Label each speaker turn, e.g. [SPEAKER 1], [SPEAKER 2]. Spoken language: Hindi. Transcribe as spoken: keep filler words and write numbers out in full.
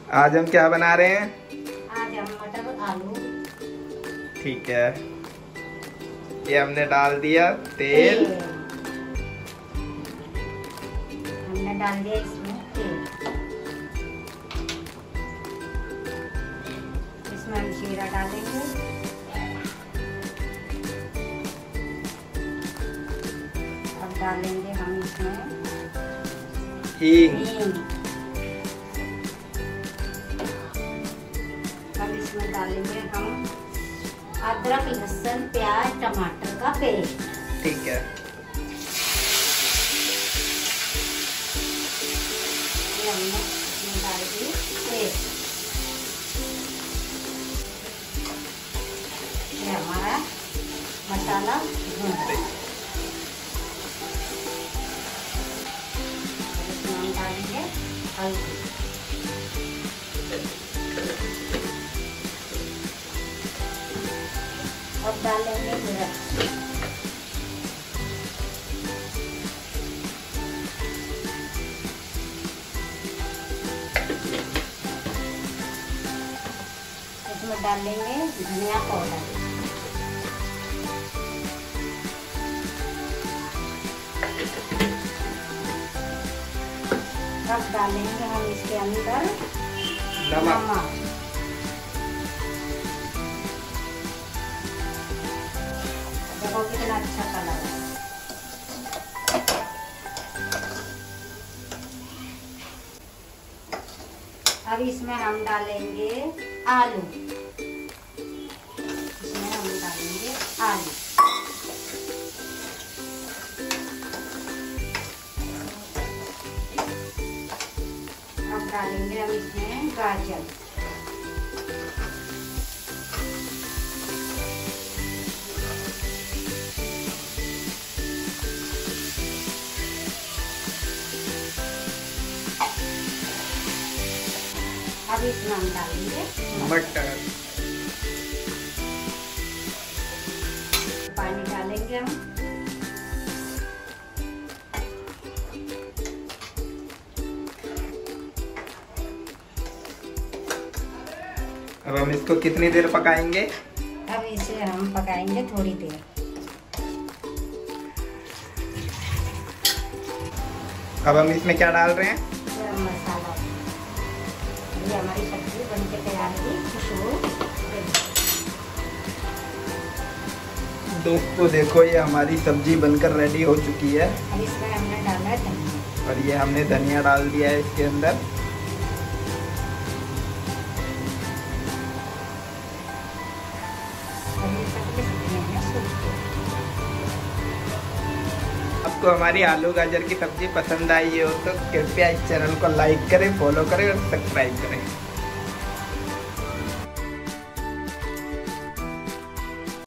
[SPEAKER 1] आज हम क्या बना रहे हैं?
[SPEAKER 2] आज हम मटर आलू।
[SPEAKER 1] ठीक है, ये हमने डाल दिया तेल।
[SPEAKER 2] हमने डाल दिया इसमें तेल। इसमें हम जीरा डालेंगे। अब डालेंगे हम इसमें
[SPEAKER 1] हींग।
[SPEAKER 2] हींग। अब इसमें डालेंगे हम अदरक, लहसुन, प्याज, टमाटर का पेस्ट।
[SPEAKER 1] ठीक है,
[SPEAKER 2] ये हमने इसमें डाल दी पेस्ट। ये हमारा मसाला भून गया। इसमें हम डालेंगे हल्दी। अब डालेंगे मिर्च। इसमें डालेंगे धनिया पाउडर। अब डालेंगे हम इसके अंदर नमक। देखो कितना अच्छा कलर है। अब इसमें हम डालेंगे आलू। इसमें हम डालेंगे आलू। अब डालेंगे हम इसमें गाजर। अब इसमें हम डालेंगे
[SPEAKER 1] मटर।
[SPEAKER 2] पानी डालेंगे हम।
[SPEAKER 1] अब हम इसको कितनी देर पकाएंगे?
[SPEAKER 2] अब इसे हम पकाएंगे थोड़ी देर।
[SPEAKER 1] अब हम इसमें क्या डाल रहे हैं?
[SPEAKER 2] गरम मसाला। ये हमारी सब्जी बनके तैयार हुई। खुशबू
[SPEAKER 1] दोस्तों देखो, ये हमारी सब्जी बनकर रेडी हो चुकी है।
[SPEAKER 2] अब इसमें हमने डाला है धनिया।
[SPEAKER 1] और ये हमने धनिया डाल दिया है इसके अंदर। आपको हमारी आलू गाजर की सब्जी पसंद आई हो तो कृपया इस चैनल को लाइक करें, फॉलो करें और सब्सक्राइब करें।